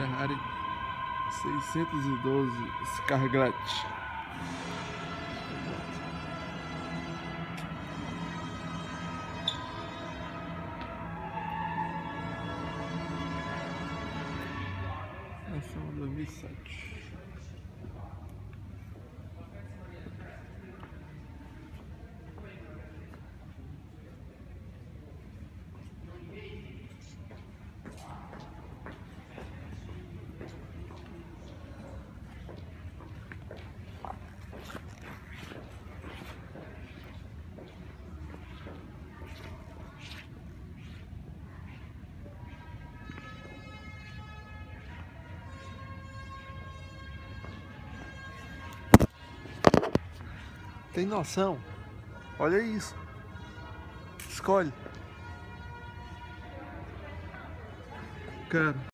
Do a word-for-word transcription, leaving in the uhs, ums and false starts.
Ferrari seiscentos e doze Scarlet. Essa é uma dois mil e sete. Tem noção? Olha isso. Escolhe. Cara.